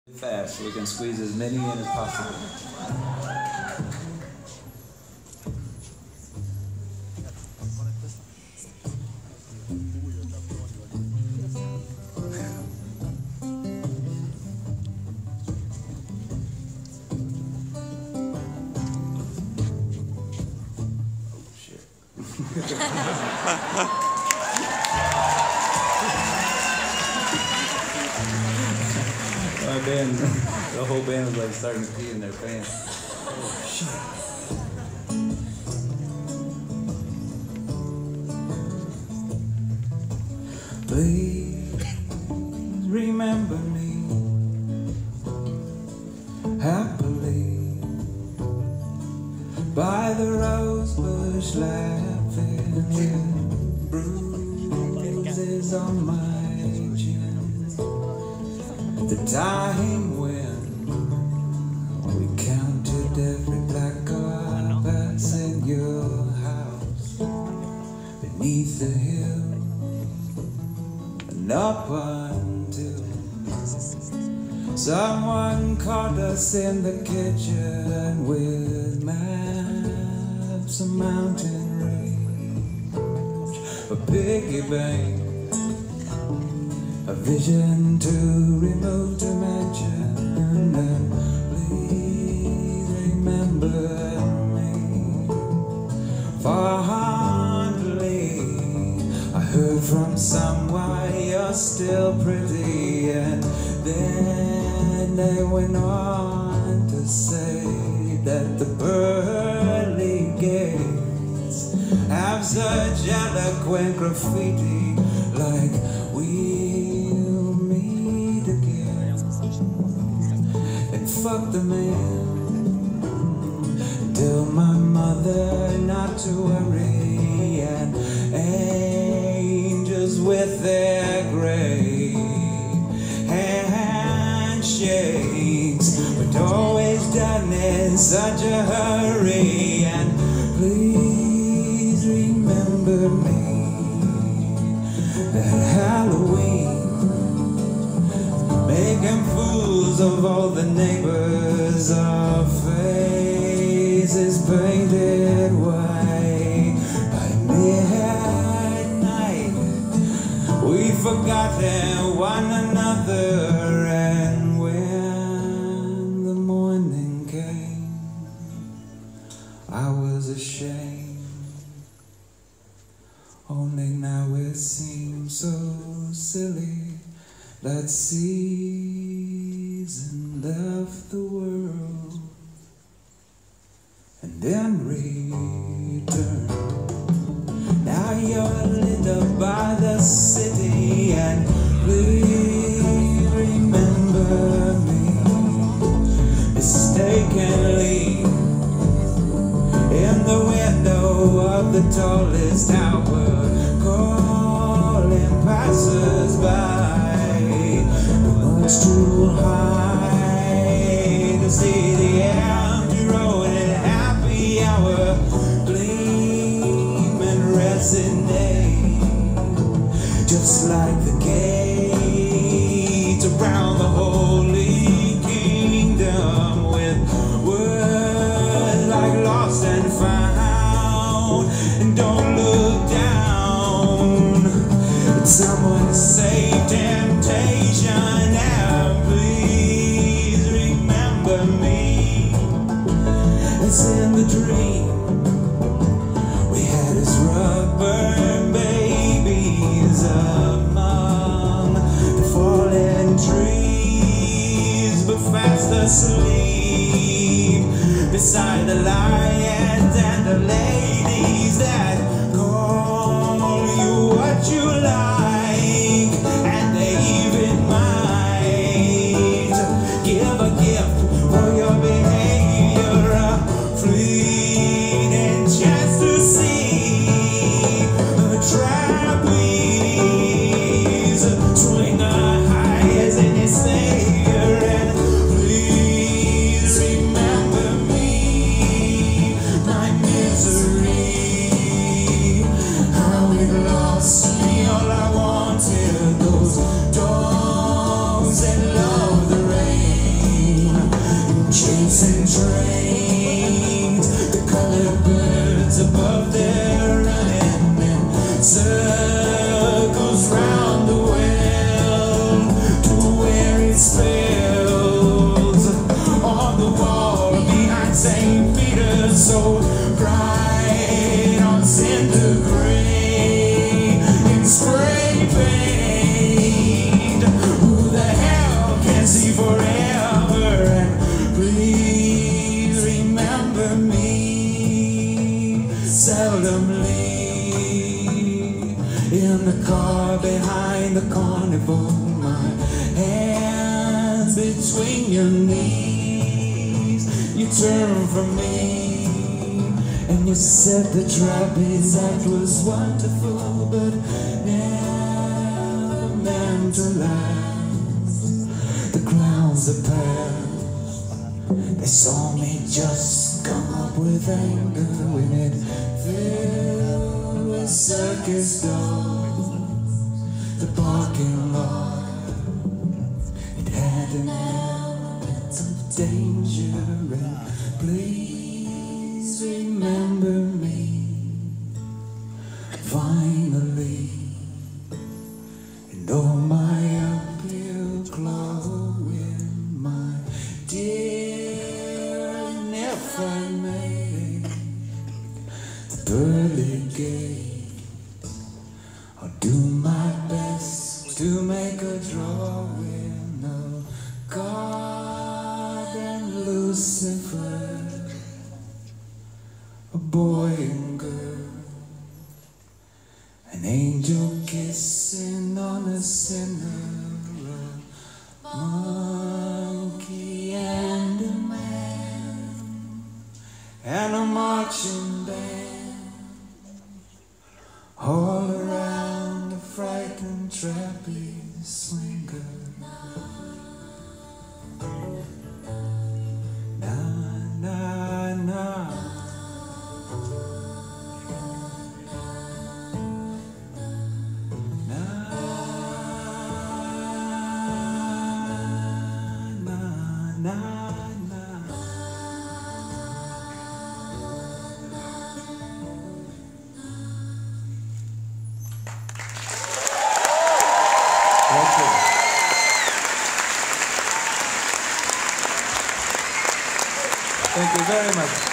Fast so we can squeeze as many in as possible. Oh shit. The whole band was like starting to pee in their pants. Oh shit. Please remember me happily by the rose bush, laughing with bruises on my chin. The time when we counted every black car passing your house beneath the hill, and up until someone caught us in the kitchen with maps of mountain range, a piggy bank, a vision to remote dimension, and please remember me fondly. I heard from someone you're still pretty, and then they went on to say that the pearly gates have such eloquent graffiti, like we'll meet again, and fuck the man. Tell my mother not to worry, and angels with their great handshakes, but always done in such a hurry. And please remember me that Halloween, making fools of all the neighbors, our faces painted white. By midnight, we've forgotten one another, and when the morning came, I was ashamed. Only now it seems so silly that season left the world and then returned. Now you're lit up by the city, and please remember me mistakenly in the window of the tallest tower, calling passers-by. Much too high to see the empty road and happy hour, gleam and resonate, just like the gates around the holy kingdom, with words like lost and found. And don't look down at someone save temptation, and please remember me as in the dream we had as rubber babies among the fallen trees, but fast asleep beside the lions and the ladies that call you what you like, and they even might give a gift for your behavior, a fleeting chance to see the trapeze swing high as any savior. And please remember me, my misery. trains, the colored birds above there running in circles round the well to where it spills on the wall behind St. Peter's, so bright on cinder gray in spray paint. Who the hell can see forever? And please remember me seldomly in the car behind the carnival, my hands between your knees. You turn from me and you said the trapeze act was wonderful, but never meant to last. The clowns are past. They saw me just come up with anger when it filled with circus dolls. The parking lot, it had an element of danger, and please remember me finally, and oh my uphill glowing, my dear, and if I make the pearly gate, I'll do my best to make a drawing of God and Lucifer, a boy and girl, an angel kissing on a sinner, a monkey and a man, and a marching band, all around the frightened trapeze swinger. Na na na. Thank you very much.